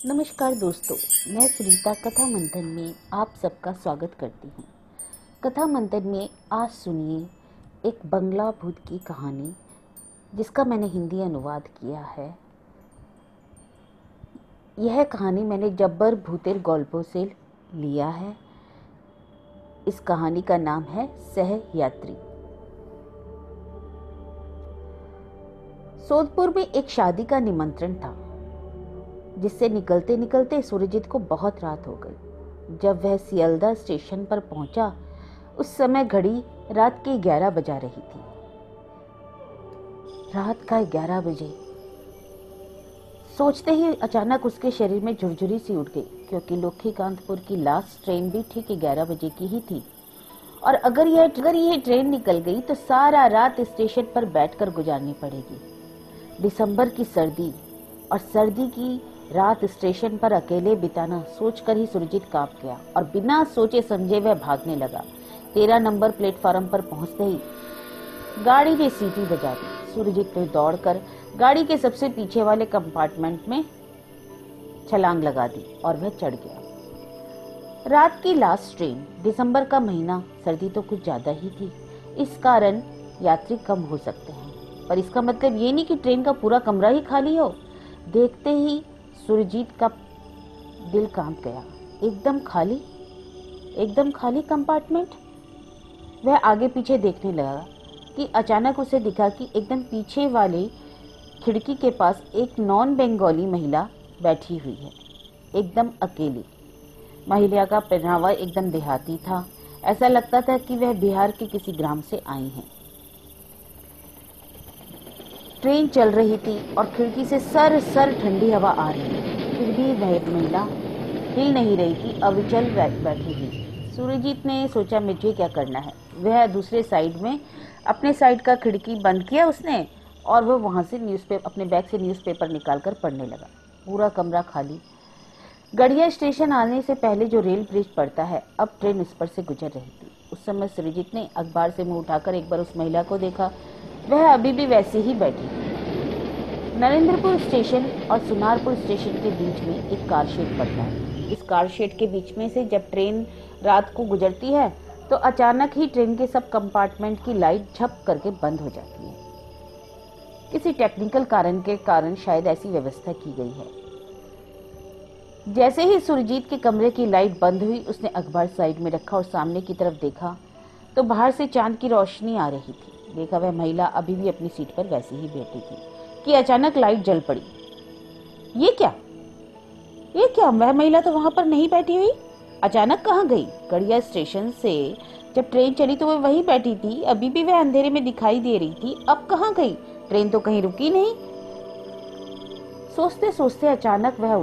नमस्कार दोस्तों, मैं सुनीता कथा मंथन में आप सबका स्वागत करती हूँ। कथा मंथन में आज सुनिए एक बंगला भूत की कहानी, जिसका मैंने हिंदी अनुवाद किया है। यह कहानी मैंने जब्बर भूतेर गल्पों से लिया है। इस कहानी का नाम है सहयात्री। सोदपुर में एक शादी का निमंत्रण था, जिससे निकलते निकलते सूरजीत को बहुत रात हो गई। जब वह सियालदह स्टेशन पर पहुंचा, उस समय घड़ी रात के 11 बजा रही थी। रात का 11 बजे सोचते ही अचानक उसके शरीर में झुरझुरी सी उठ गई, क्योंकि लोखीकांतपुर की लास्ट ट्रेन भी ठीक 11 बजे की ही थी। और अगर यह ट्रेन निकल गई तो सारा रात स्टेशन पर बैठकर गुजारनी पड़ेगी। दिसंबर की सर्दी और सर्दी की रात स्टेशन पर अकेले बिताना सोचकर ही सुरजीत कांप गया और बिना सोचे समझे वह भागने लगा। 13 नंबर प्लेटफार्म पर पहुंचते ही गाड़ी ने सीटी बजा दी। सुरजीत ने दौड़कर गाड़ी के सबसे पीछे वाले कंपार्टमेंट में छलांग लगा दी और वह चढ़ गया। रात की लास्ट ट्रेन, दिसंबर का महीना, सर्दी तो कुछ ज्यादा ही थी, इस कारण यात्री कम हो सकते हैं, पर इसका मतलब ये नहीं कि ट्रेन का पूरा कमरा ही खाली हो। देखते ही सुरजीत का दिल कांप गया। एकदम खाली कंपार्टमेंट। वह आगे पीछे देखने लगा कि अचानक उसे दिखा कि एकदम पीछे वाली खिड़की के पास एक नॉन बंगाली महिला बैठी हुई है, एकदम अकेली। महिला का पहनावा एकदम देहाती था। ऐसा लगता था कि वह बिहार के किसी ग्राम से आई हैं। ट्रेन चल रही थी और खिड़की से सर ठंडी हवा आ रही थी, फिर भी वह महिला हिल नहीं रही थी, अविचल बैठी हुई। सूरजीत ने सोचा, मुझे क्या करना है। वह दूसरे साइड में अपने साइड का खिड़की बंद किया उसने, और वह वहां से अपने बैग से न्यूज़पेपर निकालकर पढ़ने लगा। पूरा कमरा खाली। गड़िया स्टेशन आने से पहले जो रेल ब्रिज पड़ता है, अब ट्रेन उस पर से गुजर रही थी। उस समय सुरजीत ने अखबार से मुंह उठाकर एक बार उस महिला को देखा। वह अभी भी वैसे ही बैठी थी। नरेंद्रपुर स्टेशन और सुनारपुर स्टेशन के बीच में एक कार शेड पड़ता है। इस कार शेड के बीच में से जब ट्रेन रात को गुजरती है तो अचानक ही ट्रेन के सब कंपार्टमेंट की लाइट झप करके बंद हो जाती है। किसी टेक्निकल कारण के कारण शायद ऐसी व्यवस्था की गई है। जैसे ही सुरजीत के कमरे की लाइट बंद हुई, उसने अखबार साइड में रखा और सामने की तरफ देखा तो बाहर से चांद की रोशनी आ रही थी। देखा वह महिला अभी भी अपनी सीट पर वैसे ही बैठी थी कि अचानक लाइट जल पड़ी। ये क्या? वह महिला तो वहां पर नहीं बैठी हुई, अचानक कहाँ गई? गड़िया स्टेशन से जब ट्रेन चली तो वह वहीं बैठी थी, अभी भी वह अंधेरे में दिखाई दे रही थी, अब कहाँ गई? ट्रेन तो कहीं रुकी नहीं। सोचते सोचते अचानक वह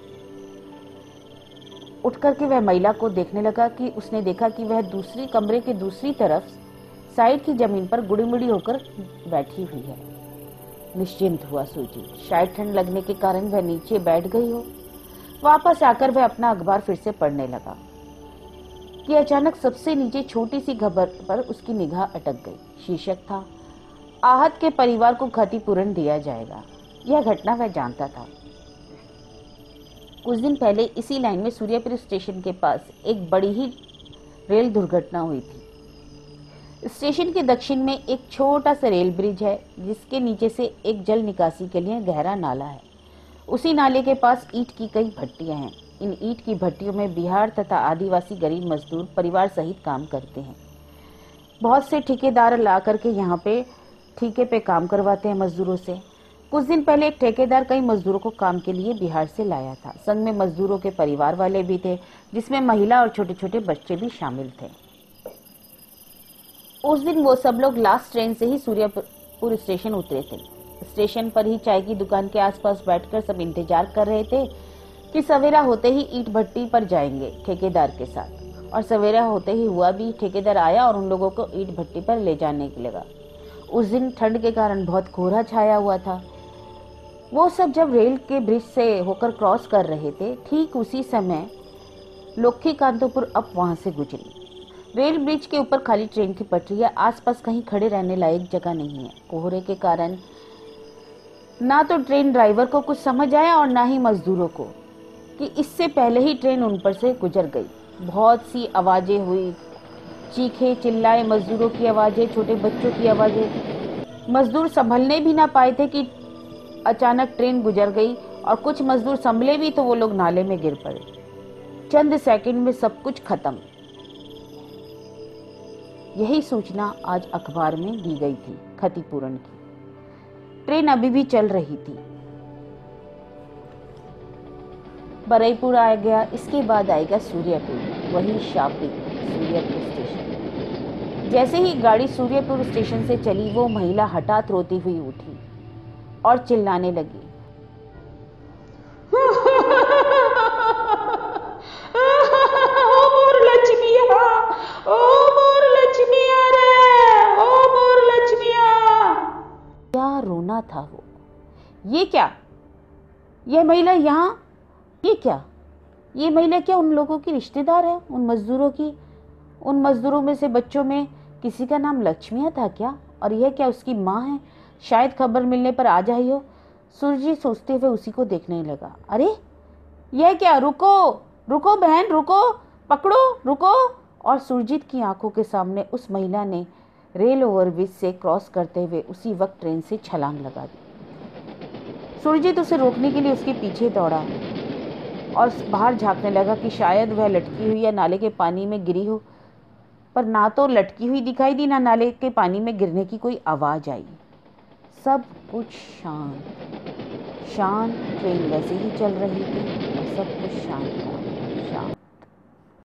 उठ करके वह महिला को देखने लगा कि उसने देखा कि वह दूसरी कमरे के दूसरी तरफ साइड की जमीन पर गुड़ी मुड़ी होकर बैठी हुई है। निश्चिंत हुआ सुरजीत, शायद ठंड लगने के कारण वह नीचे बैठ गई हो। वापस आकर वह अपना अखबार फिर से पढ़ने लगा कि अचानक सबसे नीचे छोटी सी खबर पर उसकी निगाह अटक गई। शीर्षक था, आहत के परिवार को क्षतिपूरण दिया जाएगा। यह घटना वह जानता था। कुछ दिन पहले इसी लाइन में सूर्यपुर स्टेशन के पास एक बड़ी ही रेल दुर्घटना हुई थी। स्टेशन के दक्षिण में एक छोटा सा रेल ब्रिज है, जिसके नीचे से एक जल निकासी के लिए गहरा नाला है। उसी नाले के पास ईंट की कई भट्टियां हैं। इन ईंट की भट्टियों में बिहार तथा आदिवासी गरीब मजदूर परिवार सहित काम करते हैं। बहुत से ठेकेदार ला करके यहाँ पे ठेके पे काम करवाते हैं मजदूरों से। कुछ दिन पहले एक ठेकेदार कई मजदूरों को काम के लिए बिहार से लाया था। संग में मजदूरों के परिवार वाले भी थे, जिसमें महिला और छोटे छोटे बच्चे भी शामिल थे। उस दिन वो सब लोग लास्ट ट्रेन से ही सूर्यपुर स्टेशन उतरे थे। स्टेशन पर ही चाय की दुकान के आसपास बैठकर सब इंतजार कर रहे थे कि सवेरा होते ही ईंट भट्टी पर जाएंगे ठेकेदार के साथ। और सवेरा होते ही हुआ भी। ठेकेदार आया और उन लोगों को ईंट भट्टी पर ले जाने लगा। उस दिन ठंड के कारण बहुत कोहरा छाया हुआ था। वो सब जब रेल के ब्रिज से होकर क्रॉस कर रहे थे, ठीक उसी समय लोखीकांतपुर अब वहां से गुजरी। रेल ब्रिज के ऊपर खाली ट्रेन की पटरियां, आसपास कहीं खड़े रहने लायक जगह नहीं है। कोहरे के कारण ना तो ट्रेन ड्राइवर को कुछ समझ आया और ना ही मजदूरों को। कि इससे पहले ही ट्रेन उन पर से गुजर गई। बहुत सी आवाज़ें हुई, चीखे चिल्लाए, मजदूरों की आवाज़ें, छोटे बच्चों की आवाज़ें। मजदूर संभलने भी ना पाए थे कि अचानक ट्रेन गुजर गई, और कुछ मजदूर संभले भी तो वो लोग नाले में गिर पड़े। चंद सेकंड में सब कुछ खत्म। यही सूचना आज अखबार में दी गई थी क्षतिपूरण की। ट्रेन अभी भी चल रही थी। बरईपुर आ गया, इसके बाद आएगा सूर्यपुर, वही शाब्दिक सूर्यपुर स्टेशन। जैसे ही गाड़ी सूर्यपुर स्टेशन से चली, वो महिला हठात रोती हुई उठी और चिल्लाने लगी, ओ मोर लक्ष्मिया, ओ मोर लक्ष्मिया रे, ओ मोर लक्ष्मिया। क्या रोना था वो! ये क्या, यह महिला यहाँ, ये क्या, ये महिला क्या उन लोगों की रिश्तेदार है, उन मजदूरों की? उन मजदूरों में से बच्चों में किसी का नाम लक्ष्मिया था क्या? और यह क्या उसकी माँ है? शायद खबर मिलने पर आ जाई हो। सुरजीत सोचते हुए उसी को देखने लगा। अरे यह क्या, रुको रुको बहन, रुको, पकड़ो, रुको। और सुरजीत की आंखों के सामने उस महिला ने रेल ओवरब्रिज से क्रॉस करते हुए उसी वक्त ट्रेन से छलांग लगा दी। सुरजीत उसे रोकने के लिए उसके पीछे दौड़ा और बाहर झांकने लगा कि शायद वह लटकी हुई या नाले के पानी में गिरी हो, पर ना तो लटकी हुई दिखाई दी, ना नाले के पानी में गिरने की कोई आवाज आई। सब कुछ शांत शांत। ट्रेन वैसे ही चल रही थी और सब कुछ शांत था, शांत।